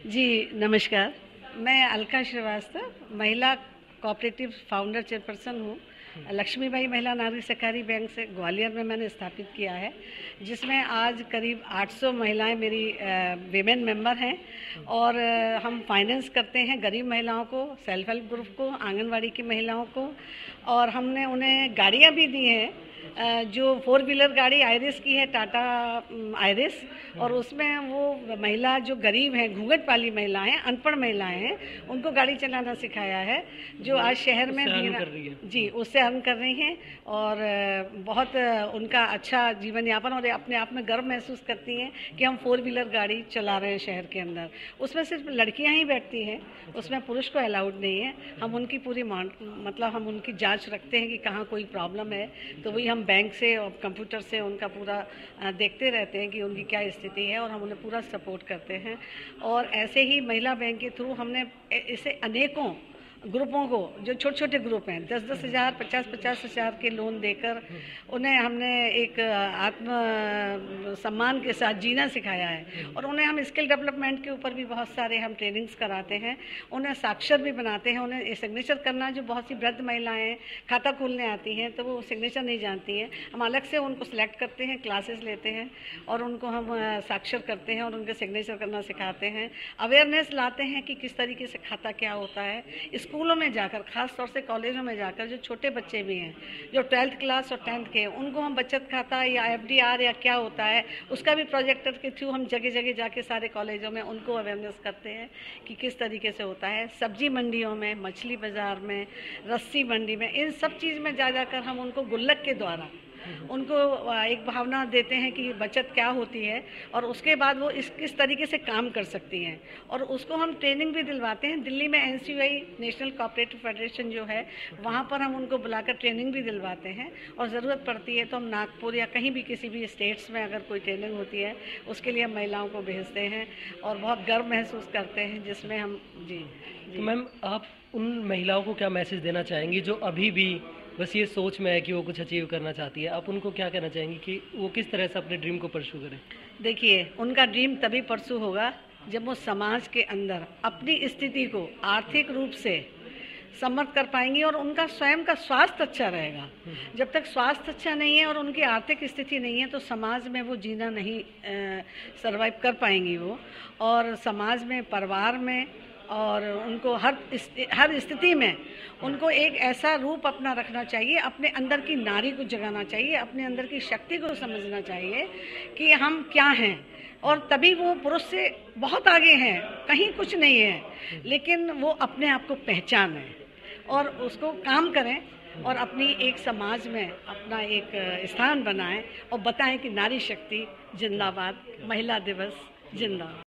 जी नमस्कार। मैं अलका श्रीवास्तव, महिला कोऑपरेटिव फाउंडर चेयरपर्सन हूँ। लक्ष्मीबाई महिला नागरिक सहकारी बैंक से ग्वालियर में मैंने स्थापित किया है, जिसमें आज करीब 800 महिलाएं मेरी वीमेन मेंबर हैं। और हम फाइनेंस करते हैं गरीब महिलाओं को, सेल्फ हेल्प ग्रुप को, आंगनवाड़ी की महिलाओं को। और हमने उन्हें गाड़ियाँ भी दी हैं, जो 4 व्हीलर गाड़ी आइरिस की है, टाटा आइरिस। और उसमें वो महिला जो गरीब हैं, घूंघट वाली महिलाएं, अनपढ़ महिलाएं हैं, उनको गाड़ी चलाना सिखाया है, जो आज शहर में जी उससे अर्न कर रही हैं। और बहुत उनका अच्छा जीवन यापन, और अपने आप में गर्व महसूस करती हैं कि हम 4 व्हीलर गाड़ी चला रहे हैं शहर के अंदर। उसमें सिर्फ लड़कियां ही बैठती हैं, उसमें पुरुष को अलाउड नहीं है। हम उनकी पूरी मतलब हम उनकी जांच रखते हैं कि कहाँ कोई प्रॉब्लम है, तो वही हम बैंक से और कंप्यूटर से उनका पूरा देखते रहते हैं कि उनकी क्या स्थिति है, और हम उन्हें पूरा सपोर्ट करते हैं। और ऐसे ही महिला बैंक के थ्रू हमने इसे अनेकों ग्रुपों को, जो छोटे छोटे ग्रुप हैं, 10-10 हज़ार, 50-50 हज़ार के लोन देकर उन्हें हमने एक आत्म सम्मान के साथ जीना सिखाया है। और उन्हें हम स्किल डेवलपमेंट के ऊपर भी बहुत सारे हम ट्रेनिंग्स कराते हैं, उन्हें साक्षर भी बनाते हैं। उन्हें सिग्नेचर करना, जो बहुत सी वृद्ध महिलाएं खाता खोलने आती हैं तो वो सिग्नेचर नहीं जानती हैं, हम अलग से उनको सिलेक्ट करते हैं, क्लासेस लेते हैं और उनको हम साक्षर करते हैं और उनके सिग्नेचर करना सिखाते हैं। अवेयरनेस लाते हैं कि किस तरीके से खाता क्या होता है। स्कूलों में जाकर, खास तौर से कॉलेजों में जाकर, जो छोटे बच्चे भी हैं, जो 12th क्लास और 10th के, उनको हम बचत खाता या FDR या क्या होता है उसका भी प्रोजेक्टर के थ्रू हम जगह जगह जाके सारे कॉलेजों में उनको अवेयरनेस करते हैं कि किस तरीके से होता है। सब्जी मंडियों में, मछली बाज़ार में, रस्सी मंडी में, इन सब चीज़ में जा जाकर हम उनको गुल्लक के द्वारा उनको एक भावना देते हैं कि बचत क्या होती है, और उसके बाद वो किस तरीके से काम कर सकती हैं। और उसको हम ट्रेनिंग भी दिलवाते हैं। दिल्ली में NCUI, नेशनल कोऑपरेटिव फेडरेशन जो है, वहाँ पर हम उनको बुलाकर ट्रेनिंग भी दिलवाते हैं। और ज़रूरत पड़ती है तो हम नागपुर या कहीं भी किसी भी स्टेट्स में अगर कोई ट्रेनिंग होती है, उसके लिए हम महिलाओं को भेजते हैं और बहुत गर्व महसूस करते हैं, जिसमें हम जी। तो मैम, आप उन महिलाओं को क्या मैसेज देना चाहेंगी जो अभी भी बस ये सोच में है कि वो कुछ अचीव करना चाहती है? आप उनको क्या कहना चाहेंगी कि वो किस तरह से अपने ड्रीम को परस्यू करें? देखिए, उनका ड्रीम तभी परस्यू होगा जब वो समाज के अंदर अपनी स्थिति को आर्थिक रूप से समर्थ कर पाएंगी और उनका स्वयं का स्वास्थ्य अच्छा रहेगा। जब तक स्वास्थ्य अच्छा नहीं है और उनकी आर्थिक स्थिति नहीं है, तो समाज में वो जीना नहीं सर्वाइव कर पाएंगी वो। और समाज में, परिवार में, और उनको हर स्थिति में उनको एक ऐसा रूप अपना रखना चाहिए, अपने अंदर की नारी को जगाना चाहिए, अपने अंदर की शक्ति को समझना चाहिए कि हम क्या हैं। और तभी वो पुरुष से बहुत आगे हैं, कहीं कुछ नहीं है, लेकिन वो अपने आप को पहचानें और उसको काम करें और अपनी एक समाज में अपना एक स्थान बनाएं और बताएं कि नारी शक्ति जिंदाबाद, महिला दिवस जिंदाबाद।